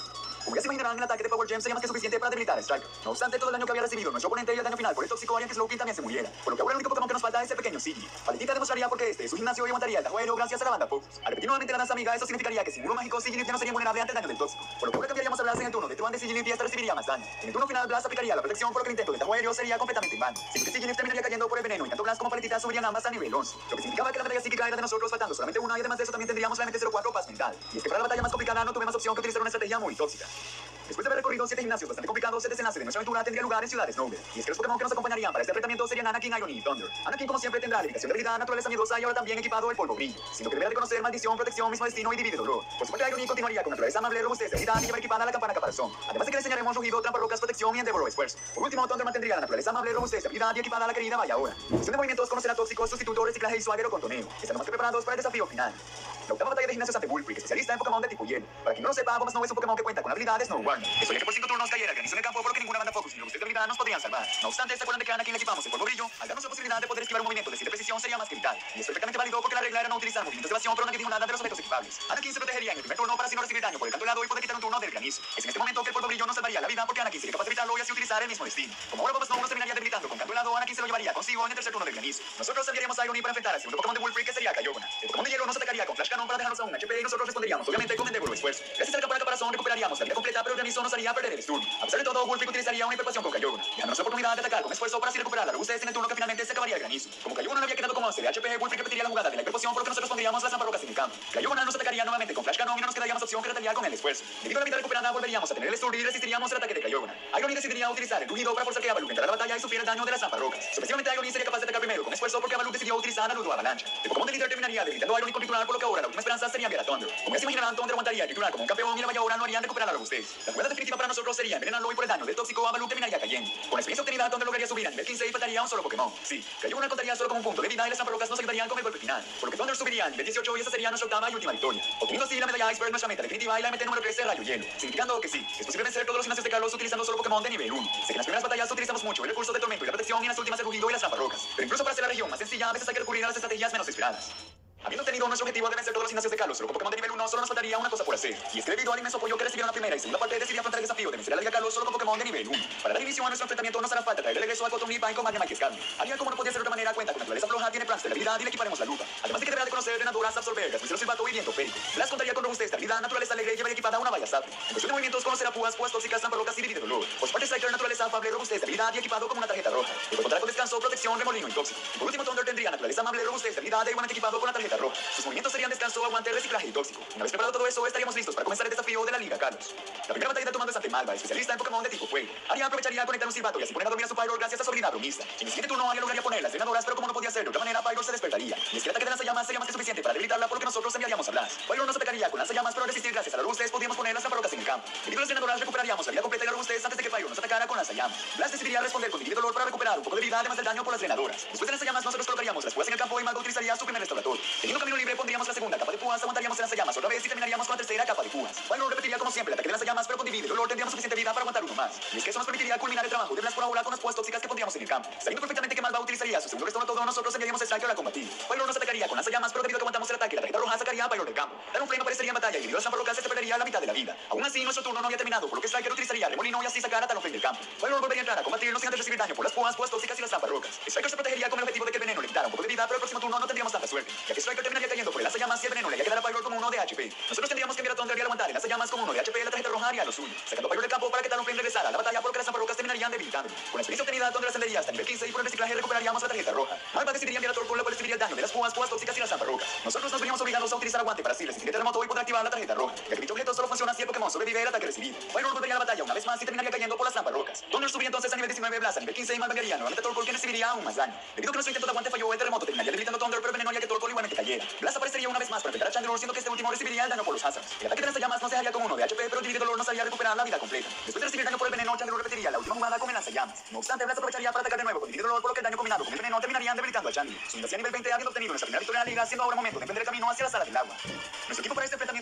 Como ya se imaginarán, el ataque de Power Gem sería más que suficiente para debilitar a Striker. No obstante, todo el daño que había recibido nuestro oponente y el daño final por el tóxico harían que Slowking también se muriera. Por lo que ahora el único Pokémon que nos falta es el pequeño Siggy. Valentina demostraría por qué este es su gimnasio y aguantaría el tajuelo gracias a la banda Focus. Al repetir nuevamente la danza amiga, eso significaría que sin muro mágico Siggy ya no sería vulnerable ante el daño del tóxico. Por lo que ahora cambiaríamos a Blast en el turno de Truan de Siggy y esta recibiría más daño. En el turno final, Blast aplicaría la protección, por lo que el intento de tajuelo sería completamente en vano. Siendo que Siggy terminaría cayendo por el veneno y tanto Blast como Valentina subirían ambas a nivel once. Lo que significaba que la batalla psíquica era de nosotros faltando solamente una y además de eso también tendríamos solamente cero cuatro paz mental. Y es que para la batalla más complicada no tuve más opción que utilizar una estrategia muy tóxica. Después de haber recorrido siete gimnasios bastante complicados, el desenlace de nuestra aventura tendría lugar en ciudades nobles. Y es que los Pokémon que nos acompañarían para este enfrentamiento serían Anakin, Iron y Thunder. Anakin, como siempre, tendrá la limitación de habilidad, naturaleza miedosa y ahora también equipado el polvo brillo, siendo que deberá reconocer maldición, protección, mismo destino y divide dolor. Por su parte, Iron continuaría con naturaleza amable, robustez, habilidad y llevar equipada la campana caparazón. Además de que le enseñaremos rugido, trampa rocas, protección y endeavor esfuerzo. Por último, Thunder mantendría la naturaleza amable, robustez, habilidad y equipada la querida vaya ahora. Cuestión de movimientos, conocerá tóxicos, sustituto, reciclaje y swagger o contoneo. Están más que preparados para el desafío final. La octava batalla de gimnasios ante Bullfree, especialista en Pokémon de tipo hielo. Para quien no lo sepa, Bombasnow es un Pokémon que cuenta con habilidades no Warning. Eso haría que por cinco turnos cayera el granizo en el campo, por lo que ninguna banda Focus ni robustez de habilidad nos podrían salvar. No obstante, ¿se acuerdan de que a Anakin le equipamos el polvo brillo? Al darnos la posibilidad de poder esquivar un movimiento de siete precisión sería más que vital. Y es perfectamente válido porque la regla era no utilizar movimientos de evasión, pero no añadimos nada de los objetos equipables. Anakin se protegería en el primer turno para así no recibir daño por el canto helado y poder quitar un turno del granizo. Es en este momento que el polvo brillo nos salvaría la vida porque Anakin sería capaz de evitarlo y así utilizar el mismo destino. Como ahora Bombasnow nos terminaría debilitando con canto helado, Anakin se lo llevaría consigo en el tercer turno del granizo. Nosotros enviaríamos a Iron para enfrentar al segundo Pokémon de Bullfree, que sería Kyogre. El Pokémon de hielo nos atacaría con Flash Cannon para dejarnos a un H P y nosotros responderíamos obviamente con endeavor o esfuerzo. Gracias a la campana caparazón recuperaríamos la vida completa, pero el granizo nos haría perder el turno. A pesar de todo, Bullfree utilizaría una hiperpasión con Kyogre, dándonos la oportunidad de atacar con esfuerzo para así recuperar la robustez en el turno que finalmente se acabaría el granizo. Como Kyogre no había quedado como once de H P, Bullfree repetiría la jugada de la hiperpoción, por lo que nosotros pondríamos las zamparrocas en el campo. Kyogre nos atacaría nuevamente con Flash Cannon y no nos quedaría más opción que retaliar con el esfuerzo. Debido a la vida recuperada, volveríamos a tener el Sturdy y resistiríamos el ataque de Kyogre. Iron decidiría utilizar el rugido para forzar que Avaluk entrara a la batalla y sufriera el daño de las zamparrocas. Sorpresivamente, Iron sería capaz de atacar primero con esfuerzo porque Avaluk decidió utilizar la Ludo Avalancha. El Pokémon del líder terminaría debilitando a Iron con titular, por lo que ahora la última esperanza sería enviar a Thunder. Como ya se imaginarán, Thunder aguantaría el titular como un campeón y la valla ahora no harían recuperar la robustez. La jugada definitiva para nosotros sería envenenarlo y por el daño del tóxico Avaluk terminaría cayendo. Con la experiencia obtenida, Thunder lograría subir a nivel quince y faltaría un solo Pokémon. Sí, Kyogre contaría solo como un punto de vida y las zamparrocas nos ayudarían con el golpe final. Por lo que Thunder subiría a nivel dieciocho y esa sería nuestra octava y última victoria. Obteniendo así la medalla Iceberg, nuestra meta definitiva y la meta número trece, Rayo Hielo. Significando que sí, es posible vencer todos los gimnasios de Carlos utilizando solo Pokémon de nivel uno. Sé que en las primeras batallas utilizamos mucho el recurso de tormento y la protección y en las últimas el rugido y las zamparrocas. Pero incluso para hacer la región más sencilla, a veces hay que recurrir a las estrategias menos esperadas. Habiendo tenido nuestro objetivo de vencer todos los gimnasios de Carlos, solo con Pokémon de nivel uno, solo nos faltaría una cosa por hacer. Y es que debido al inmenso apoyo que recibieron la primera y segunda parte, decidí afrontar el desafío de vencer a la Liga Carlos solo con Pokémon de nivel uno. Para dar inicio a nuestro enfrentamiento nos hará falta traer de regreso a Cotton y Pine con Magnemite y Scarlet. Ariel, como no podía ser de otra manera, cuenta con naturaleza floja, tiene plans de habilidad y le equiparemos la lupa. Además de que deberá de conocer drenadoras, absorber, transmisión silbato y viento férico. Blast contaría con robustez, habilidad, naturaleza alegre y llevar equipada una valla sable. En cuestión de movimientos conocerá púas, púas tóxicas, zamparrocas y divide dolor. Por su parte, Striker, naturaleza afable, robustez, habilidad y equipado como una tarjeta roja. Luego contará con descanso, protección, remolino y tóxico. Y por último, Thunder tendría naturaleza amable, robustez, habilidad e igualmente equipado con la tarjeta roja. Sus movimientos serían descanso, aguante, reciclaje y tóxico. Una vez preparado todo eso, estaríamos listos para comenzar el desafío de la Liga Carlos. La primera batalla de tomando es ante Malva, especialista en Pokémon de tipo fuego. Aria aprovecharía a conectar un silbato y así poner a dormir a su Pyro gracias a su habilidad bromista. En el siguiente turno, Aria lograría poner las drenadoras, pero como no podía hacer de otra manera, Pyro se despertaría. Y es que el ataque de lanzallamas sería más que suficiente para debilitarla, por lo que nosotros enviaríamos a Blast. Pyro nos atacaría con lanzallamas, pero al resistir gracias a la robustez podíamos poner las zamparrocas en el campo. Debido a las drenadoras recuperaríamos la vida completa y la robustez antes de que Pyro nos atacara con lanzallamas. Blast decidiría responder con divide dolor para recuperar un poco de vida además del daño por las drenadoras. Después de lanzallamas nosotros colocaríamos las púas en el campo y Malva utilizaría su primer restaurador. Teniendo camino libre pondríamos la segunda capa de púas, aguantaríamos el lanzallamas otra vez y terminaríamos con la tercera capa de púas. Pyro repetiría como siempre el ataque de lanzallamas, pero con divide dolor tendríamos suficiente vida para aguantar uno más. Y es que eso nos permitiría culminar el trabajo de Blast por ahora con las púas tóxicas que pondríamos en el campo. Sabiendo perfectamente que Malva utilizaría su segundo restaurador, nosotros enviaríamos a Striker a combatir. Pyro nos atacaría con lanzallamas, pero debido a que aguantamos el ataque, la tarjeta roja sacaría a Pyro del campo. Dar un flame aparecería en batalla y debido a las zamparrocas se perdería la mitad de la vida. Aún así, nuestro turno no había terminado, por lo que Striker utilizaría remolino y así sacar a Talonflame del campo. Pyro volvería a entrar a combatirnos sin antes recibir daño por las púas, púas tóxicas y las zamparrocas. Striker se protegería con el objetivo de que el veneno le quitara un poco de vida, pero el próximo turno no tendríamos tanta suerte, ya que Striker terminaría cayendo por el lanzallamas y el veneno le haría quedar a Pyro como uno de H P. Nosotros tendríamos que enviar a Thunder y al aguantar el lanzallamas como uno de H P, la tarjeta roja haría lo suyo, sacando a Pyro del campo para que Talonflame regresara a la batalla, porque las zamparrocas terminarían debilitando. Con la experiencia obtenida, Thunder ascendería hasta nivel quince y por el reciclaje recuperaríamos la tarjeta roja. Malva decidiría enviar a Torkoal, la cual recibiría el daño de las púas, púas tóxicas y las zamparrocas. Nosotros nos veríamos obligados a utilizar aguante para así resistir el terremoto y poder activar la tarjeta roja, ya que dicho objeto solo funciona si el Pokémon sobrevive el ataque recibido. Pyro volvería a la batalla una vez más y terminaría cayendo por las zamparrocas. Thunder subiría entonces a nivel diecinueve, Blast a nivel quince y Malva enviaría nuevamente a Torkoal, quien recibiría aún más daño. Debido a que nuestro intento de aguante falló, el terremoto terminaría debilitando a Thunder, pero el veneno haría que Torkoal igualmente cayera. Blast aparecería una vez más para enfrentar a Chandelure, siendo que este último recibiría el daño por los hazards. El ataque de lanzallamas no se haría con uno de H P, pero el divide dolor nos haría recuperar la vida completa. Después de recibir daño por el veneno, Chandelure repetiría la última jugada con el lanzallamas. No obstante, Blast aprovecharía para atacar de nuevo con divide dolor, por lo que el daño combinado con el veneno terminarían debilitando a Chandelure. Su unidad a nivel veinte, habiendo obtenido nuestra primera victoria en la liga, siendo ahora momento de emprender el camino hacia la sala del agua. Nuestro equipo para este enfrentamiento mantendría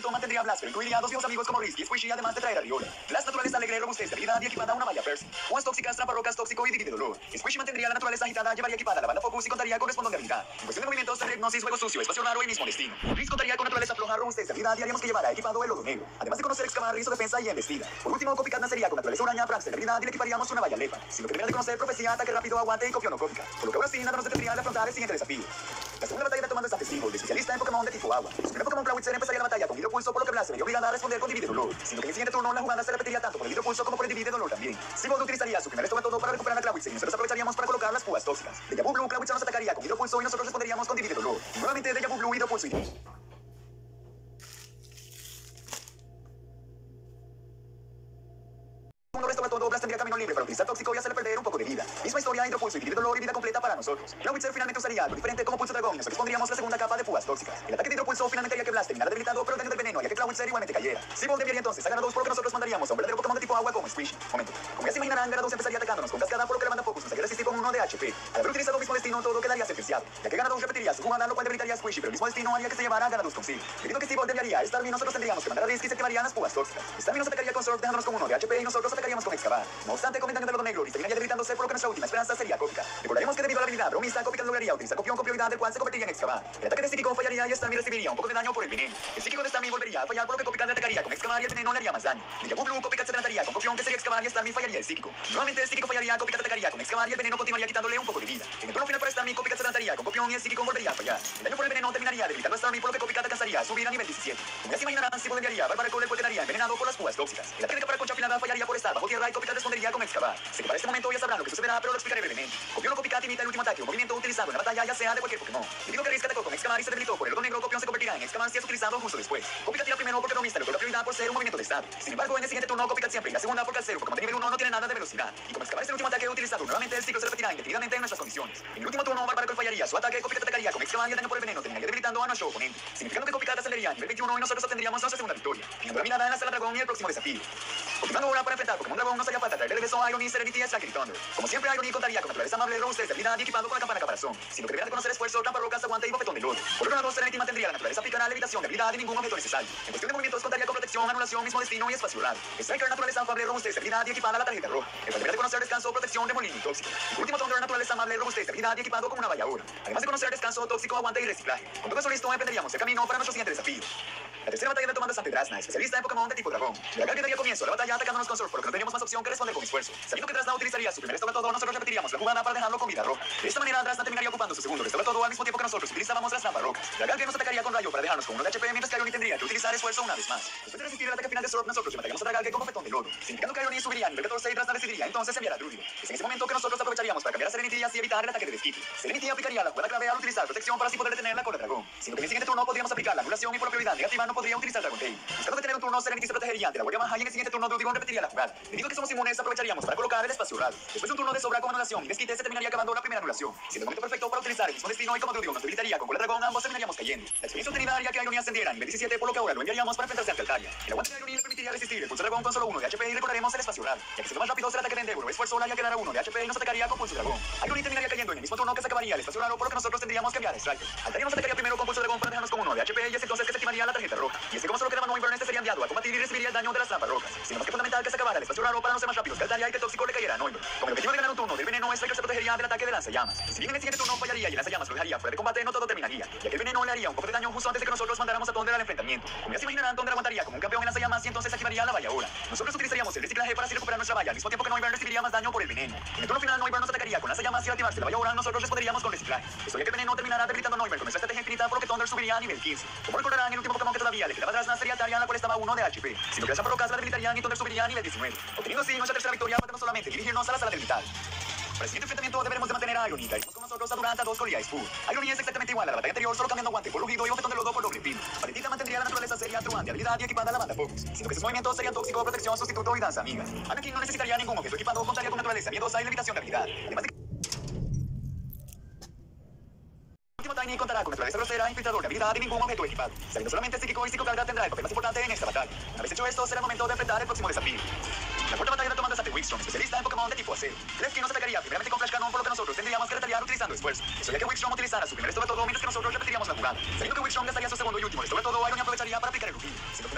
Blaster incluiría a dos viejos amigos como Risky y Squishy, además de traer a Riola. Blast naturaleza alegre, robustez, habilidad y equipada a una valla Percy. Unas tóxicas, tramparrocas, tóxico y divide dolor. Squishy mantendría la naturaleza agitada, llevaría equipada la banda Focus y contaría con respondón de habilidad. En cuestión de movimientos, tendría hipnosis, juego sucio, espacio raro y mismo destino. Riz contaría con naturaleza floja, robustez, habilidad y haríamos que llevara equipado el lodo negro. Además de conocer, excavar, rizo, defensa y embestida. Por último, Copycat nacería con naturaleza uraña, Praxter, habilidad y le equiparíamos una valla lefa. Sino que debería de conocer profecía, ataque rápido, aguante y copión o cópica. Por lo que ahora sí, nada nos detendría de afrontar el siguiente desafío. La segunda batalla retomando esta festivo, de especialista en Pokémon de tipo agua. Su primer Pokémon Clawitzer empezaría la batalla con hidropulso, por lo que Blaster se vería obligada a responder con divide dolor. Sino que en el siguiente turno la jugada se repetiría tanto por el hidropulso como por el divide dolor también. Seabold utilizaría su primer todo para recuperar a Clawitzer y nosotros aprovecharíamos para colocar las púas tóxicas. De Yabu Blue, Clawitzer nos atacaría con hidropulso y nosotros responderíamos con divide dolor. Y nuevamente de Yabu Blue, hidropulso y uno restaba todo, Blast tendría camino libre para utilizar tóxico y hacerle perder un poco de vida. Misma historia, hidropulso y divide dolor y vida completa para nosotros. Clawitzer finalmente usaría algo diferente como pulso dragón y nosotros pondríamos la segunda capa de púas tóxicas. El ataque de hidropulso finalmente haría que Blast terminara debilitado, pero el daño del veneno haría que Clawitzer igualmente cayera. Seabold enviaría entonces a Gyarados, por lo que nosotros mandaríamos a un verdadero Pokémon de tipo agua como Squishy. Momento. Como ya se imaginarán, Gyarados empezaría atacándonos con cascada, por lo que la banda Focus nos haría resistir con uno de H P. Al haber utilizado el mismo destino, todo quedaría sentenciado, ya que Gyarados repetiría su jugada, lo cual debilitaría a Squishy, pero el mismo destino haría que se llevara a Gyarados consigo. Debido a que Seabold enviaría a Starmie, nosotros tendríamos que mandar a Risky y se activarían las púas tóxicas. Starmie nos atacaría con Surf, dejándonos con uno de H P y nosotros atacaríamos con Excavar. No obstante, con el daño del lodo negro, y terminaría debilitándose, por lo que nuestra última esperanza sería Copycat. Recordaremos que debido a la habilidad bromista, Copycat lograría utilizar copión con prioridad, del cual se convertiría en Excavar. El ataque de Psíquico fallaría y Starmie recibiría un poco de daño por el veneno. El Psíquico de Starmie volvería a fallar, por lo que Copycat le atacaría con Excavar y el veneno le haría más daño. De Yabu Blue, Copycat se trataría con copión, que sería Excavar y Starmie fallaría el Psíquico. Nuevamente el Psíquico fallaría, Copycat atacaría con Excavar y el veneno continuaría quitándole un poco de vida. En el turno final para Starmie, Copycat se trataría con copión y el Psíquico volvería a fallar. El daño por el veneno terminaría debilitando a Starmie, por lo que Copycat alcanzaría a subir a nivel diecisiete. Como ya se imaginarán, Seabold enviaría a Barbaracol, el cual quedaría envenenado por las púas tóxicas. El ataque de Caparaconcha afilada fallaría por estar bajo tierra y Copycat respondería con Excavar. Sé que para este momento ya sabrán lo que sucederá, pero lo explicaré brevemente. Copión o Copycat imita el último ataque o movimiento utilizado en la batalla, ya sea de cualquier Pokémon. Debido a que Riz atacó con Excavar y se debilitó por el lodo negro, Copión se convertirá en Excavar si es utilizado justo después. Copycat tira primero porque bromista le la prioridad por ser un movimiento de estado. Sin embargo, en el siguiente turno, Copycat siempre irá segunda porque al ser un Pokémon de nivel uno no tiene nada de velocidad. Y como Excavar es el último ataque utilizado nuevamente, el ciclo se repetirá indefinidamente en nuestras condiciones. En el último turno, Barbaracol fallaría su ataque, Copycat atacaría con Excavar y el daño por el veneno terminaría debilitando a nuestro oponente, significando que Copycat aceleraría a nivel veintiuno y nosotros obtendríamos nuestra segunda victoria. Fijando la mirada en la sala dragón y el próximo desafío. Continuando ahora para enfrentar Pokémon Dragón, nos haría falta traer de regreso a Irony, Serenity y Slacker y Thunder. Como siempre, Irony contaría con naturaleza amable, robustez, habilidad y equipado con la campana caparazón, sino que deberá de conocer esfuerzo, trampa rocas, aguante y bofetón de lodo. Por otro lado, Serenity mantendría la naturaleza pícara, levitación, habilidad y ningún objeto necesario. En cuestión de movimientos contaría con protección, anulación, mismo destino y espacio raro. Striker, naturaleza amable, robustez, habilidad y equipada la tarjeta roja. El cual deberá de conocer descanso, protección, remolino y tóxico. Y por último, Thunder, naturaleza amable, robustez, habilidad y equipado como una valla ahora. Además de conocer descanso, tóxico, aguante y reciclaje. Con todo eso listo, emprenderíamos el camino para nuestro siguiente desafío. La tercera batalla retomando Sante Drasna, especialista en Pokémon de tipo dragón. Dragal que daría comienzo a la batalla atacándonos con Surf, porque no teníamos más opción que responder con esfuerzo. Sabiendo que Drasna utilizaría su primer todo, nosotros repetiríamos la jugada para dejarlo con vida roja. De esta manera, Drasna terminaría ocupando su segundo todo al mismo tiempo que nosotros utilizábamos las trampas rocas. Dragal que nos atacaría con rayo para dejarnos con uno de H P, mientras que Irony tendría que utilizar esfuerzo una vez más. Después de resistir el ataque final de Surf, nosotros mataríamos a Dragal que con bofetón de lodo, significando que Irony subiría a nivel catorce y Drasna decidiría entonces enviar a Drudio. Es en ese momento que nosotros aprovecharíamos para cambiar a Serenity y así evitar el ataque de desquite. Serenity aplicaría la jugada clave al utilizar protección para así poder detener la cola dragón. Sino que en el siguiente turno podríamos aplicar la anulación y por prioridad negativa no podría utilizar Dragon Tail. Buscando detener un turno, Serenity se protegería ante la guardia baja y en el siguiente turno Drudigon repetiría la jugada. Debido a que somos inmunes, aprovecharíamos para colocar el espacio raro. Después de un turno de sobra con anulación y desquite, se terminaría acabando la primera anulación, siendo el momento perfecto para utilizar el mismo destino y como Drudigon nos debilitaría con cola dragón, ambos terminaríamos cayendo. La experiencia obtenida haría que Irony ascendiera a nivel diecisiete, por lo que ahora lo enviaríamos para enfrentarse ante Altaria. El aguante de Irony le permitiría resistir el pulso dragón con solo uno de H P y recordaremos el espacio raro, ya que siendo más rápido el ataque de Endeavor, esfuerzo le haría quedar a uno de H P y nos atacaría con pulso dragón. Irony terminaría cayendo en el mismo turno que se acabaría el espacio raro, por lo que nosotros tendríamos que enviar a Striker. Altaria nos atacaría primero con pulso dragón para dejarnos con uno de H P y es entonces que se activaría la tarjeta roja. Y es que como solo quedaba Noivern, este sería enviado a combatir y recibiría el daño de las trampas rocas. Sino que es fundamental que se acabara el espacio raro para no ser más rápidos que Altaria y que el tóxico le cayera a Noivern. Con el objetivo de ganar un turno del veneno, Striker se protegería del ataque de lanzallamas. Y si bien en el siguiente turno fallaría y el lanzallamas lo dejaría fuera de combate, no todo terminaría, ya que el veneno le haría un poco de daño justo antes de que nosotros mandáramos a Thunder al enfrentamiento. Como ya se imaginarán, Thunder aguantaría como un campeón en lanzallamas y entonces activaría la valla ahora. Nosotros utilizaríamos el reciclaje para así recuperar nuestra valla, al mismo tiempo que Noivern recibiría más daño por el veneno. En el turno final, Noivern nos atacaría con lanzallamas y al activarse la valla ahora, nosotros responderíamos con reciclaje. Esto haría que el veneno terminará debilitando a Noivern con nuestra estrategia infinita, por lo que Thunder subiría a nivel quince. Como recordarán, el último Pokémon que todavía le quedaba atrás sería Altaria, la cual estaba uno de H P. Sino que las trampas rocas la debilitarían y Thunder subiría a nivel diecinueve. Obteniendo así nuestra tercera victoria, faltamos solamente dirigirnos a la sala del vital. Para el siguiente enfrentamiento deberemos de mantener a Irony. Traeremos con nosotros a Durant, dos Goliath Full. Irony es exactamente igual a la batalla anterior, solo cambiando guante por rugido y bofetón de lodo por doble pin. Valentina mantendría la naturaleza seria, truante, habilidad y equipada a la banda Focus, siendo que sus movimientos serían tóxico, protección, sustituto y danza amiga. Anakin no necesitaría ningún objeto equipado, contaría con naturaleza miedosa y levitación de habilidad. Además de que el último Tiny contará con naturaleza grosera, infiltrador de habilidad y ningún objeto equipado. Sabiendo solamente psíquico y psicocarga tendrá el papel más importante en esta batalla. Una vez hecho esto, será el momento de enfrentar el próximo desafío. La cuarta batalla retomando Sante Wixstrom, especialista en Pokémon de tipo acero. Klefki nos atacaría primeramente con Flash Cannon, por lo que nosotros tendríamos que retaliar utilizando esfuerzo. Eso haría que Wixstrom utilizara su primer esto de todo, mientras que nosotros repetiríamos la jugada. Sabiendo que Wixstrom gastaría su segundo y último esto de todo, Irony aprovecharía para aplicar el rugido. Siendo fundamental para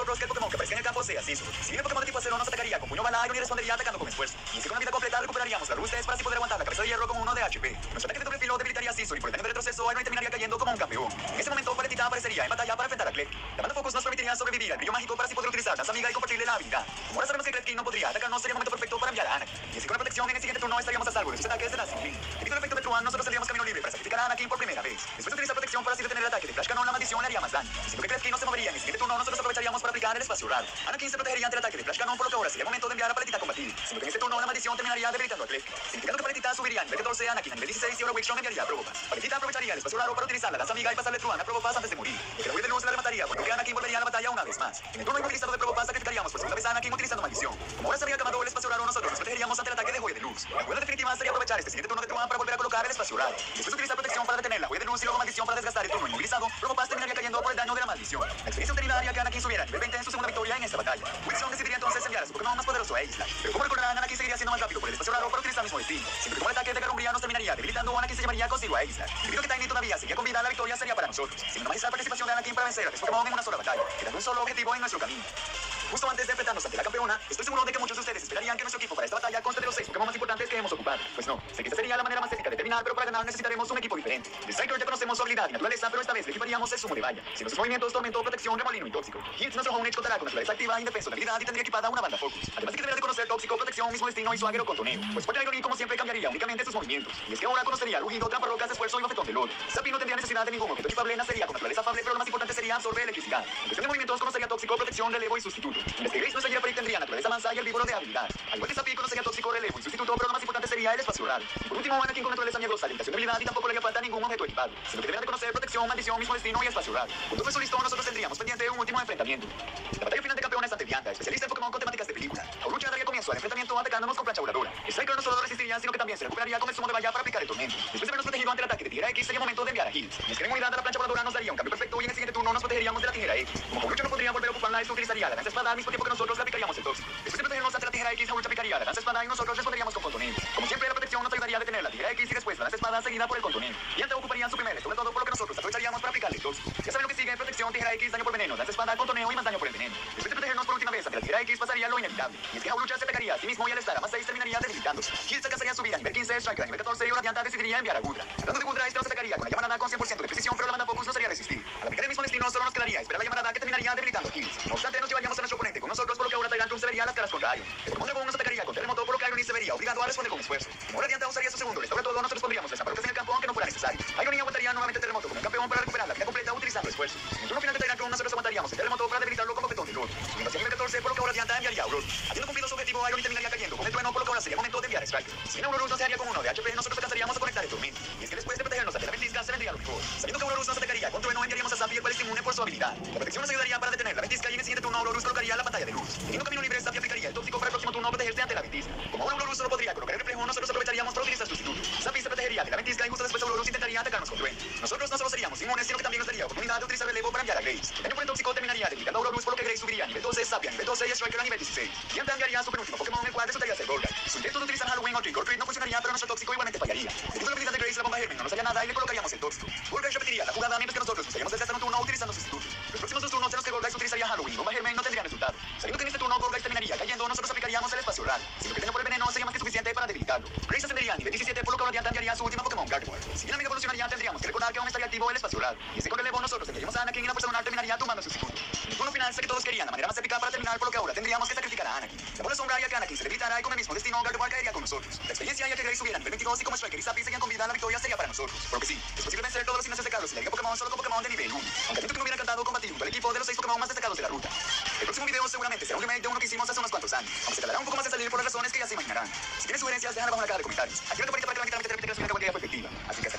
nosotros que el Pokémon que aparezca en el campo sea Scizor. Si bien el Pokémon de tipo acero nos atacaría con puño bala, Iron y respondería atacando con esfuerzo. Y así con una vida completa recuperaríamos la robustez para así poder aguantar la cabeza de hierro con uno de H P. Nuestro ataque de doble filo debilitaría a Scizor y por el daño de retroceso Iron terminaría cayendo como un campeón. En ese momento Paletita aparecería en batalla para enfrentar a Klefki. La banda Focus nos permitiría sobrevivir al brillo mágico para así poder utilizar Danza Amiga y compartirle la habilidad. Como ahora sabemos que Klefki no podría atacarnos, sería el momento perfecto para enviar a Anakin. Y así con la protección en el siguiente turno estaríamos a salvo de sus ataques de Dancing Link. Debido al efecto de Truan, nosotros tendríamos camino libre para sacrificar a Anakin por primera vez. Después de utilizar protección para así detener el ataque de Flash Cannon, la maldición le haría más daño. Siendo que Klefki no se movería en el siguiente turno, nosotros aprovecharíamos para aplicar el espacio raro. Anakin se protegería ante el ataque de Flash Cannon, por lo que ahora sería el momento de enviar a Paletita a combatir. Siendo que en este turno la maldición terminaría debilitando a Klefki. Significando que Paletita subiría a nivel catorce, Anakin a nivel dieciséis y ahora Wickstrom enviaría a Probopass. Paletita aprovecharía el espacio raro para utilizar la Danza Amiga y pasarle Truan a Probopass antes de morir. El que la de luz la remataría, por lo que Anakin volvería a la batalla una vez más. En el turno inmovilizado de Probopass sacrificaríamos por segunda vez a Anakin utilizando maldición. Como ahora se había acabado el espacio raro, nosotros nos protegeríamos ante el ataque de Joya de Luz. La jugada definitiva sería aprovechar este siguiente turno de Truan para volver a colocar el espacio raro. Después de utilizar protección para detener la Joya de Luz y luego maldición para desgastar el turno inmovilizado, Probopass terminaría cayendo por el daño de la maldición. La experiencia obtenida haría que Anakin subiera a nivel veinte en su segunda victoria en esta batalla. Wickstrom decidiría entonces enviar a su Pokémon más poderoso a Isla. Pero como recordarán, Anakin seguiría siendo más rápido por el espacio raro para utilizar el mismo destino. Siempre que como el ataque de Carumbria nos terminaría debilitando, Anakin se llevaría consigo a Isla. Debido a que Tiny todavía seguía con vida, la victoria sería para nosotros. Sin una magistral participación de Anakin para vencer a tres Pokémon en una sola batalla, quedando un solo objetivo en nuestro camino. Justo antes de enfrentarnos ante la campeona, estoy seguro de que muchos de ustedes esperarían que nuestro equipo para esta batalla conste de los seis Pokémon más importantes que hemos ocupado. Pues no, sé que esta sería la manera más épica de terminar, pero para ganar necesitaremos un equipo diferente. De Striker ya conocemos su habilidad y naturaleza, pero esta vez le equiparíamos el sumo de valla. Si nuestros movimientos, tormento, protección, remolino y tóxico. Hits, nuestro Home Edge contará con naturaleza activa, indefenso de habilidad y tendría equipada una banda Focus. Además de que deberá de conocer tóxico, protección, mismo destino y su aguero contoneo. Pues Fuerte Iron como siempre cambiaría únicamente sus movimientos. Y es que ahora conocería rugido, trampa rocas, esfuerzo y bofetón de lodo. Sapi no tendría necesidad de ningún objeto equipable, nacería con naturaleza afable, pero lo más importante sería absorber electricidad. En cuestión de movimientos conocería tóxico, protección, relevo y sustituto. En este Grace nuestra Jeffrey tendría naturaleza mansa y el vívoro de habilidad. Al igual que Sapi conocería tóxico, relevo y sustituto, pero lo más importante sería el espacio raro. Y por último, Anakin con naturaleza miedosa, limitación de habilidad y tampoco le haría falta ningún objeto equipado, sino que deberá de conocer protección, maldición, mismo destino y espacio raro. Con todo eso listo, nosotros tendríamos pendiente un último enfrentamiento. La batalla final de campeones ante Dianta, especialista en Pokémon con temáticas de película. Aulucha daría comienzo al enfrentamiento atacándonos con plancha voladora. Striker no solo resistiría, sino que también se recuperaría con el sumo de valla para aplicar el tormento. Después de habernos protegido ante el ataque de Tijera X, sería momento de enviar a Heals. Y es que la inmunidad de la plancha voladora nos daría un cambio perfecto y en el siguiente turno nos protegeríamos de la Tijera X. Como Aulucha no podría volver a ocuparla, esto utilizaría la lanza espada al mismo tiempo que nosotros le aplicaríamos el tóxico. Después de protegernos ante la Tijera X, Aulucha aplicaría la lanza espada y nosotros responderíamos con contoneo. Como siempre, la protección nos ayudaría a detener la Tijera X y después la lanza espada seguida por el contoneo. Y ante ocuparían su primer sobre todo por lo que nosotros aprovecharíamos para aplicarle el tóxico. Ya saben lo que sigue: protección, Tijera X, daño por veneno, lanza espada, contoneo y más daño por el veneno. Después de protegernos por última vez ante la Tijera X, pasaría lo inevitable. Y es que Aulucha se atacaría a sí mismo y al estar a más seis terminaría debilitándose. Heals alcanzaría a subir a nivel quince, Striker a nivel catorce y ahora Dianta decidiría enviar a Gudra. Hablando de Gudra, este nos atacaría con la llamarada con cien por ciento de precisión, pero la banda Focus no sería resistir. Al aplicar el mismo destino, solo nos quedaría esperar la llamarada que terminaría debilitando a Heals. No obstante, nos llevaríamos a nuestro oponente con nosotros, por lo que ahora Tyrantrum se vería las caras contra Iron. El Pokémon Dragon nos atacaría con terremoto, por lo que Iron se vería obligado a responder con esfuerzo. Como ahora Dianta usaría su segundo restaura todo, nosotros pondríamos desaparecidos en el campo aunque no fuera necesario. Iron aguantaría nuevamente el terremoto como un campeón para recuperar la vida completa utilizando esfuerzo. En el turno final de Tyrantrum, nosotros aguantaríamos el terremoto para debilitarlo con bofetón de lodo. Subiendo hacia nivel catorce, por lo que ahora Dianta enviaría a Aurora. Habiendo cumplido su objetivo, Iron terminaría cayendo con el trueno, por lo que ahora sería momento de enviar a Striker. Si bien Aurora no se haría con uno de H P, nosotros alcanzaríamos a conectar el tormento. Y es que después de protegernos ante la ventisca, se vendría lo mejor. Sabiendo que Aurora nos atacaría con trueno, enviaríamos a Sapi, el cual es inmune por su habilidad. La protección nos ayudaría para detener la ventisca y en el siguiente turno Aurora colocaría la pantalla de luz. Teniendo camino libre, Sapi aplicaría el tóxico para el próximo turno protegerse ante la ventisca. Como ahora Aurora solo podría colocar el reflejo, nosotros aprovecharíamos para utilizar sustituto. Sapi se protegería de la ventisca y justo después Aurora intentaría atacarnos con trueno. Nosotros no solo seríamos inmunes, sino que también nos daría oportunidad de utilizar relevo para enviar a Grace. El daño por el tóxico terminaría debilitando a Aurora, por lo que Grace subiría a nivel doce, Sapi a nivel doce y Striker a nivel dieciséis. Y antes enviaría su penúltimo Pokémon, el cual resultaría ser Golga. Su intento de utilizar Halloween o Trick or Treat no funcionaría, pero nuestro tóxico igualmente fallaría. Debido a la habilidad de Grace, la bomba Germen no nos haría nada y le colocaríamos el tóxico. Golga repetiría la jugada mientras que nosotros nos haríamos desgastar un turno utilizando sustituto. Los próximos dos turnos en los que Golga utilizaría Halloween y bomba Germen no tendrían resultado. Sabiendo que en este turno Golga terminaría cayendo, nosotros aplicaríamos el espacio raro. Siendo que el daño por el veneno sería más que suficiente para debilitarlo. Grace ascendería a nivel diecisiete, por lo que ahora Dianta enviaría su última Pokémon Gardevoir. Si bien la amiga evolucionaría, tendríamos que recordar que aún estaría activo el espacio raro. Y ese con relevo nosotros enviaríamos a Anakin y la fuerza lunar terminaría tomando su sustituto. En el turno final sé que todos querían la manera más épica para terminar, por lo que ahora tendríamos que sacrificar a Anakin. La bola sombra haría que Anakin se debilitará y con el mismo destino Gardevoir caería con nosotros. La experiencia haría que Grace subiera a nivel veintidós y como Striker y Sapi seguían con vida, la victoria sería para nosotros. Porque sí, es posible vencer todos los gimnasios de Carlos y la liga Pokémon solo con Pokémon de nivel uno. Aunque admito que me hubiera encantado combatir junto al equipo de los seis Pokémon más destacados de la ruta. El próximo video seguramente será un remake de uno que hicimos hace unos cuantos años, aunque se tardará un poco más en salir por las razones que ya se imaginarán. Si tienen sugerencias, déjenla abajo en la caja de comentarios. Aquí la campanita para que la mitad de repite que la segunda categoría fue efectiva. Así que hasta